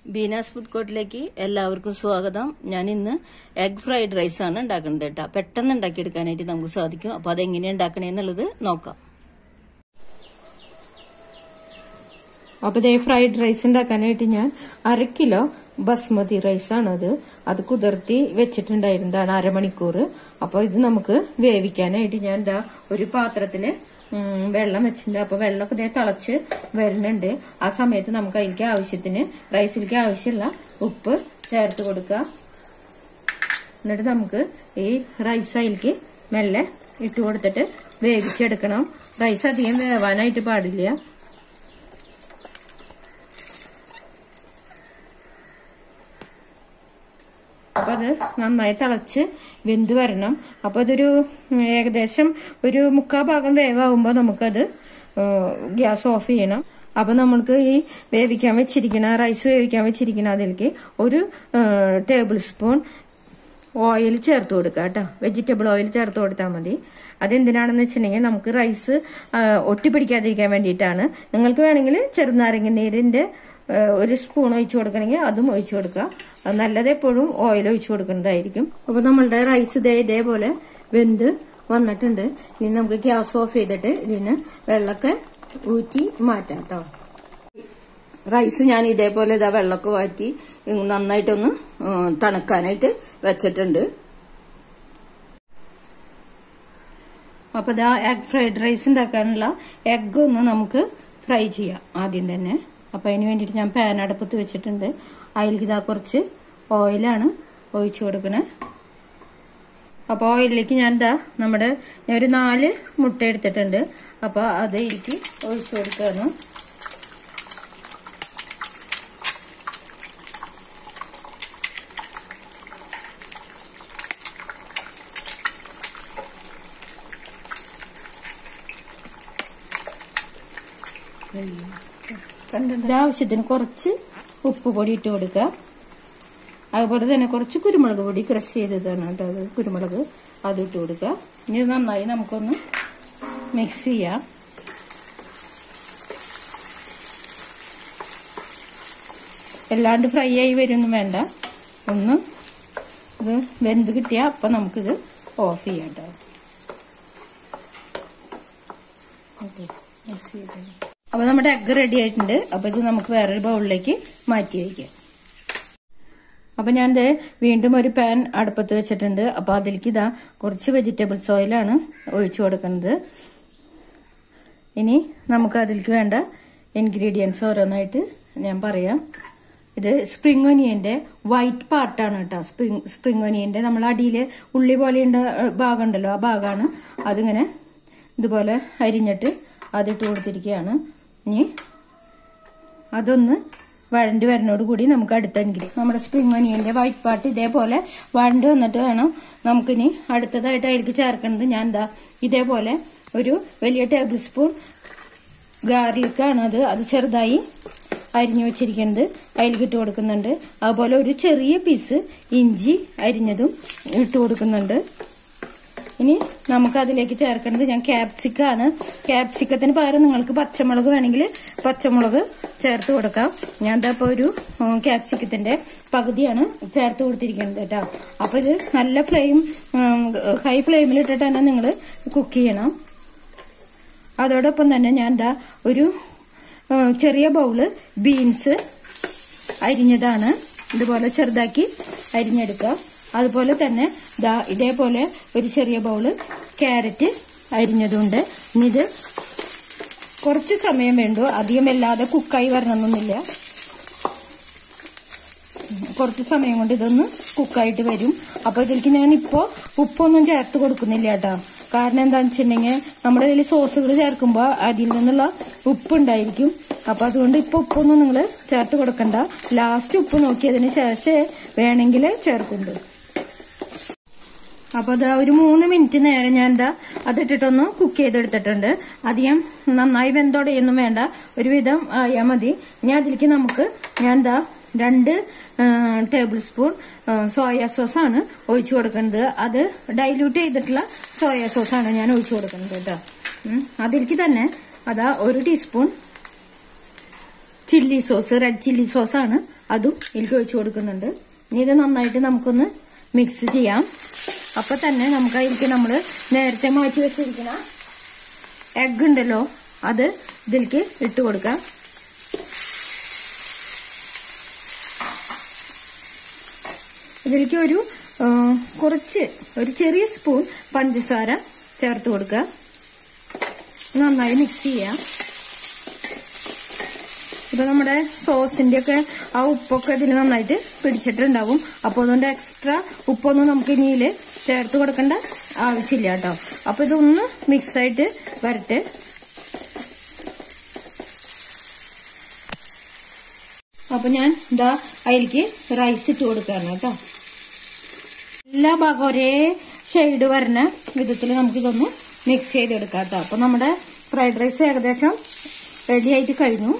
Beena's food കോർട്ടിലേക്ക് എല്ലാവർക്കും സ്വാഗതം. ഞാൻ ഇന്ന് എഗ് ഫ്രൈഡ് റൈസ് ആണ് ഉണ്ടാക്കുന്നത് കേട്ടോ. പെട്ടെന്ന് ഉണ്ടാക്കിയെടുക്കാനായിട്ട് നമുക്ക് സാധിക്കും. അപ്പോൾ അതെങ്ങനെയാണ് ഉണ്ടാക്കണേന്നുള്ളത് നോക്കാം. അപ്പോൾ ഇതേ ഫ്രൈഡ് റൈസ് ഉണ്ടാക്കാനായിട്ട് ഞാൻ 1/2 കിലോ ബസ്മതി റൈസാണത്. അത് കുതിർത്തി വെച്ചിട്ടുണ്ടായിരുന്നതാണ് അരമണിക്കൂർ. അപ്പോൾ ഇത് നമുക്ക് വേവിക്കാനായിട്ട് ഞാൻ ഇതാ ഒരു പാത്രത്തില് വെള്ളം വെച്ചിട്ടുണ്ട്. അപ്പൊ വെള്ളമൊക്കെ ഇതേ തിളച്ച് വരുന്നുണ്ട്. ആ സമയത്ത് നമുക്ക് അതിലേക്ക് ആവശ്യത്തിന് റൈസിലേക്ക് ആവശ്യമുള്ള ഉപ്പ് ചേർത്ത് കൊടുക്കുക. എന്നിട്ട് നമുക്ക് ഈ റൈസ് അതിലേക്ക് മെല്ലെ ഇട്ട് കൊടുത്തിട്ട് വേവിച്ചെടുക്കണം. റൈസ് അധികം വേവാനായിട്ട് പാടില്ല. അപ്പൊ അത് നന്നായി തിളച്ച് വെന്ത് വരണം. അപ്പൊ അതൊരു ഏകദേശം ഒരു 3/4 ഭാഗം വേവാകുമ്പോ നമുക്കത് ഗ്യാസ് ഓഫ് ചെയ്യണം. അപ്പൊ നമ്മൾക്ക് ഈ വേവിക്കാൻ വെച്ചിരിക്കണ റൈസ് വേവിക്കാൻ വെച്ചിരിക്കണ അതിലേക്ക് ഒരു ടേബിൾ സ്പൂൺ ഓയിൽ ചേർത്ത് കൊടുക്കുക കേട്ടോ. വെജിറ്റബിൾ ഓയിൽ ചേർത്ത് കൊടുത്താൽ മതി. അതെന്തിനാണെന്ന് വെച്ചിട്ടുണ്ടെങ്കിൽ നമുക്ക് റൈസ് ഒട്ടിപ്പിടിക്കാതിരിക്കാൻ വേണ്ടിയിട്ടാണ്. നിങ്ങൾക്ക് വേണമെങ്കിൽ ചെറുനാരങ്ങ നീരിന്റെ ഒരു സ്പൂൺ ഒഴിച്ചു കൊടുക്കണമെങ്കിൽ അതും ഒഴിച്ചു കൊടുക്കുക. നല്ലത് എപ്പോഴും ഓയിൽ ഒഴിച്ചു കൊടുക്കുന്നതായിരിക്കും. അപ്പൊ നമ്മളുടെ റൈസ് ഇതേപോലെ വെന്ത് വന്നിട്ടുണ്ട്. ഇനി നമുക്ക് ഗ്യാസ് ഓഫ് ചെയ്തിട്ട് ഇതിന് വെള്ളമൊക്കെ ഊറ്റി മാറ്റാം കേട്ടോ. റൈസ് ഞാൻ ഇതേപോലെ ഇതാ വെള്ളമൊക്കെ വാറ്റി നന്നായിട്ടൊന്ന് തണുക്കാനായിട്ട് വെച്ചിട്ടുണ്ട്. അപ്പൊ ഇതാ എഗ് ഫ്രൈഡ് റൈസ് ഉണ്ടാക്കാനുള്ള എഗ് ഒന്ന് നമുക്ക് ഫ്രൈ ചെയ്യാം ആദ്യം തന്നെ. അപ്പൊ അതിന് വേണ്ടിയിട്ട് ഞാൻ പാൻ അടുപ്പത്ത് വെച്ചിട്ടുണ്ട്. അതിലേക്ക് ഇതാ കുറച്ച് ഓയിലാണ് ഒഴിച്ചു കൊടുക്കണേ. അപ്പൊ ഓയിലിലേക്ക് ഞാൻ ഞാൻ ഒരു 4 മുട്ട എടുത്തിട്ടുണ്ട്. അപ്പൊ അത് എനിക്ക് ഒഴിച്ചു കൊടുക്കാണ്. ആവശ്യത്തിന് കുറച്ച് ഉപ്പ് പൊടി ഇട്ട് കൊടുക്കുക. അതുപോലെ തന്നെ കുറച്ച് കുരുമുളക് പൊടി ക്രഷ് ചെയ്തതാണ് കേട്ടോ. അത് കുരുമുളക് അത് ഇട്ട് കൊടുക്കുക. ഇനി നന്നായി നമുക്കൊന്ന് മിക്സ് ചെയ്യാം. എല്ലാണ്ട് ഫ്രൈ ആയി വരുമൊന്നും വേണ്ട. ഒന്ന് ഇത് വെന്ത് കിട്ടിയാൽ അപ്പം നമുക്കിത് ഓഫ് ചെയ്യാം കേട്ടോ. ഓക്കെ, മിക്സ് ചെയ്ത് അപ്പൊ നമ്മുടെ എഗ് റെഡി ആയിട്ടുണ്ട്. അപ്പൊ ഇത് നമുക്ക് വേറൊരു ബൗളിലേക്ക് മാറ്റി വയ്ക്കാം. അപ്പൊ ഞാൻ വീണ്ടും ഒരു പാൻ അടുപ്പത്ത് വെച്ചിട്ടുണ്ട്. അപ്പൊ അതിലേക്ക് ഇതാ കുറച്ച് വെജിറ്റബിൾസ് ഓയിലാണ് ഒഴിച്ചു കൊടുക്കുന്നത്. ഇനി നമുക്ക് അതിലേക്ക് വേണ്ട ഇൻഗ്രീഡിയൻസ് ഓരോന്നായിട്ട് ഞാൻ പറയാം. ഇത് സ്പ്രിംഗ് ഒനിയന്റെ വൈറ്റ് പാർട്ടാണ് കേട്ടോ. സ്പ്രിംഗ് ഒനിയന്റെ നമ്മൾ അടിയില് ഉള്ളി പോലെയുള്ള ഭാഗം ഉണ്ടല്ലോ, ആ ഭാഗമാണ്. അതിങ്ങനെ ഇതുപോലെ അരിഞ്ഞിട്ട് അതിട്ട് കൊടുത്തിരിക്കുകയാണ്. ഇനി അതൊന്ന് വഴണ്ടി വരുന്നോട് കൂടി നമുക്ക് അടുത്ത ഇൻഗ്രീഡിയൻറ്റ് നമ്മുടെ സ്പ്രിംഗ് ഒനിയന്റെ വൈറ്റ് പാർട്ട് ഇതേപോലെ വഴണ്ടി വന്നിട്ട് വേണം നമുക്കിനി അടുത്തതായിട്ട് അതിലേക്ക് ചേർക്കുന്നത്. ഞാൻ ഇതേപോലെ ഒരു വലിയ ടേബിൾ സ്പൂൺ ഗാർലിക്കാണ് അത് ചെറുതായി അരിഞ്ഞു വെച്ചിരിക്കുന്നത് അതിലേക്ക് ഇട്ട് കൊടുക്കുന്നുണ്ട്. അതുപോലെ ഒരു ചെറിയ പീസ് ഇഞ്ചി അരിഞ്ഞതും ഇട്ട് കൊടുക്കുന്നുണ്ട്. ഇനി നമുക്ക് അതിലേക്ക് ചേർക്കേണ്ടത് ഞാൻ ക്യാപ്സിക്കാണ്. ക്യാപ്സിക്കത്തിന് പകരം നിങ്ങൾക്ക് പച്ചമുളക് വേണമെങ്കിൽ പച്ചമുളക് ചേർത്ത് കൊടുക്കാം. ഞാൻ ഇതപ്പോ ഒരു ക്യാപ്സിക്കത്തിന്റെ പകുതിയാണ് ചേർത്ത് കൊടുത്തിരിക്കുന്നത് കേട്ടോ. അപ്പൊ ഇത് നല്ല ഹൈ ഫ്ലെയിമിൽ ഇട്ടിട്ട് തന്നെ നിങ്ങൾ കുക്ക് ചെയ്യണം. അതോടൊപ്പം തന്നെ ഞാൻ ഒരു ചെറിയ ബൗള് ബീൻസ് അരിഞ്ഞതാണ് ഇതുപോലെ ചെറുതാക്കി അരിഞ്ഞെടുക്കുക. അതുപോലെ തന്നെ ഇതേപോലെ ഒരു ചെറിയ ബൗള് ക്യാരറ്റ് അരിഞ്ഞതുണ്ട്. ഇനി ഇത് കുറച്ച് സമയം വേണ്ടു, അധികം വല്ലാതെ കുക്കായി വരണമെന്നൊന്നുമില്ല. കുറച്ച് സമയം കൊണ്ട് ഇതൊന്ന് കുക്കായിട്ട് വരും. അപ്പൊ ഇതിലേക്ക് ഞാനിപ്പോ ഉപ്പൊന്നും ചേർത്ത് കൊടുക്കുന്നില്ല കേട്ടോ. കാരണം എന്താണെന്ന് വെച്ചിട്ടുണ്ടെങ്കിൽ നമ്മുടെ ഇതിൽ സോസുകൾ ചേർക്കുമ്പോൾ അതിൽ നിന്നുള്ള ഉപ്പ് ഉണ്ടായിരിക്കും. അപ്പൊ അതുകൊണ്ട് ഇപ്പൊ ഉപ്പൊന്നും നിങ്ങൾ ചേർത്ത് കൊടുക്കണ്ട. ലാസ്റ്റ് ഉപ്പ് നോക്കിയതിന് ശേഷം വേണമെങ്കിൽ ചേർക്കുന്നുണ്ട്. അപ്പൊ ഒരു 3 മിനിറ്റ് നേരം ഞാൻ അതിട്ടിട്ടൊന്ന് കുക്ക് ചെയ്തെടുത്തിട്ടുണ്ട്. അധികം നന്നായി വെന്തോടെയൊന്നും വേണ്ട, ഒരുവിധം ആയാൽ മതി. ഇനി അതിലേക്ക് നമുക്ക് ഞാൻ 2 ടേബിൾ സ്പൂൺ സോയ സോസാണ് ഒഴിച്ചു കൊടുക്കുന്നത്. അത് ഡൈല്യൂട്ട് ചെയ്തിട്ടുള്ള സോയ സോസാണ് ഞാൻ ഒഴിച്ചു കൊടുക്കുന്നത് കേട്ടോ. അതിലേക്ക് തന്നെ 1 teaspoon chilli sauce, red chilli സോസാണ് അതും ഇതിലേക്ക് ഒഴിച്ചു കൊടുക്കുന്നുണ്ട്. ഇനി ഇത് നന്നായിട്ട് നമുക്കൊന്ന് മിക്സ് ചെയ്യാം. അപ്പൊ തന്നെ നമുക്ക് അതിലേക്ക് നമ്മൾ നേരത്തെ മാറ്റി വെച്ചിരിക്കുന്ന എഗ് ഉണ്ടല്ലോ അത് ഇതിലേക്ക് ഇട്ട് കൊടുക്കാം. ഇതിലേക്ക് ഒരു ചെറിയ സ്പൂൺ പഞ്ചസാര ചേർത്ത് കൊടുക്കുക. നന്നായി മിക്സ് ചെയ്യാം. ഇപ്പൊ നമ്മുടെ സോസിന്റെ ഒക്കെ ആ ഉപ്പൊക്കെ ഇതിൽ നന്നായിട്ട് പിടിച്ചിട്ടുണ്ടാവും. അപ്പോൾ അതുകൊണ്ട് എക്സ്ട്രാ ഉപ്പൊന്നും നമുക്ക് ഇനിയിൽ ചേർത്ത് കൊടുക്കേണ്ട ആവശ്യമില്ല കേട്ടോ. അപ്പൊ ഇതൊന്ന് മിക്സ് ആയിട്ട് വരട്ടെ. അപ്പൊ ഞാൻ ഇതാ അതിലേക്ക് റൈസ് ഇട്ട് കൊടുക്കാണ് കേട്ടോ. എല്ലാ ഭാഗം ഒരേ ഷെയ്ഡ് വരുന്ന വിധത്തിൽ നമുക്കിതൊന്ന് മിക്സ് ചെയ്തെടുക്കാം കേട്ടോ. അപ്പൊ നമ്മുടെ ഫ്രൈഡ് റൈസ് ഏകദേശം റെഡി ആയിട്ട് കഴിഞ്ഞു.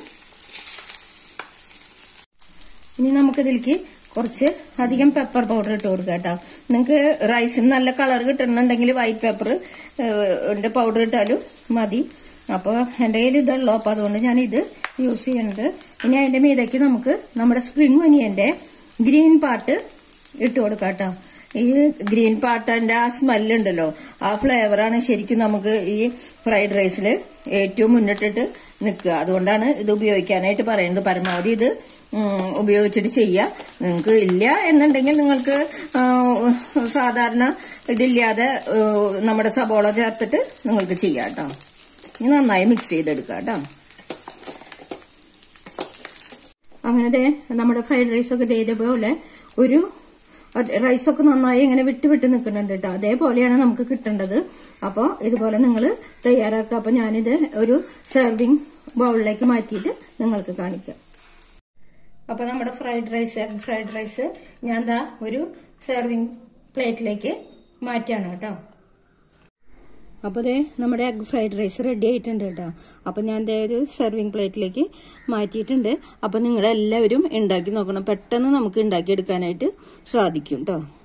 ഇനി നമുക്കിതിലേക്ക് കുറച്ച് അധികം പെപ്പർ പൗഡർ ഇട്ട് കൊടുക്കാം കേട്ടോ. നിങ്ങൾക്ക് റൈസിന് നല്ല കളർ കിട്ടണമെന്നുണ്ടെങ്കിൽ വൈറ്റ് പെപ്പർ പൗഡർ ഇട്ടാലും മതി. അപ്പോൾ എൻ്റെ കയ്യിൽ ഇതുള്ളൂ. അപ്പോൾ അതുകൊണ്ട് ഞാൻ ഇത് യൂസ് ചെയ്യുന്നുണ്ട്. ഇനി അതിൻ്റെ മീതേക്ക് നമുക്ക് നമ്മുടെ സ്പ്രിംഗ് ഒനിയൻ്റെ ഗ്രീൻ പാർട്ട് ഇട്ട് കൊടുക്കാം കേട്ടോ. ഈ ഗ്രീൻ പാർട്ടിന്റെ ആ സ്മെല്ലുണ്ടല്ലോ, ആ ഫ്ലേവറാണ് ശരിക്കും നമുക്ക് ഈ ഫ്രൈഡ് റൈസിൽ ഏറ്റവും മുന്നിട്ടിട്ട് നിൽക്കുക. അതുകൊണ്ടാണ് ഇത് ഉപയോഗിക്കാനായിട്ട് പറയുന്നത്. പരമാവധി ഇത് ഉപയോഗിച്ചിട്ട് ചെയ്യുക. നിങ്ങൾക്ക് ഇല്ല എന്നുണ്ടെങ്കിൽ നിങ്ങൾക്ക് സാധാരണ ഇതില്ലാതെ നമ്മുടെ സബോള ചേർത്തിട്ട് നിങ്ങൾക്ക് ചെയ്യാം കേട്ടോ. ഇനി നന്നായി മിക്സ് ചെയ്തെടുക്കുക കേട്ടോ. അങ്ങനെ നമ്മുടെ ഫ്രൈഡ് റൈസൊക്കെ ഇതേപോലെ റൈസൊക്കെ നന്നായി ഇങ്ങനെ വിട്ട് നിൽക്കുന്നുണ്ട് കേട്ടോ. അതേപോലെയാണ് നമുക്ക് കിട്ടേണ്ടത്. അപ്പോൾ ഇതുപോലെ നിങ്ങൾ തയ്യാറാക്കുക. അപ്പോൾ ഞാനിത് ഒരു സെർവിങ് ബൗളിലേക്ക് മാറ്റിയിട്ട് നിങ്ങൾക്ക് കാണിക്കാം. അപ്പോൾ നമ്മുടെ എഗ് ഫ്രൈഡ് റൈസ് ഞാൻ ദാ ഒരു സെർവിങ് പ്ലേറ്റിലേക്ക് മാറ്റിയാണ് കേട്ടോ. അപ്പോൾ നമ്മുടെ എഗ് ഫ്രൈഡ് റൈസ് റെഡി ആയിട്ടുണ്ട് കേട്ടോ. അപ്പോൾ ഞാൻ ഒരു സെർവിങ് പ്ലേറ്റിലേക്ക് മാറ്റിയിട്ടുണ്ട്. അപ്പോൾ നിങ്ങളെല്ലാവരും ഉണ്ടാക്കി നോക്കണം. പെട്ടെന്ന് നമുക്ക് ഉണ്ടാക്കിയെടുക്കാനായിട്ട് സാധിക്കും കേട്ടോ.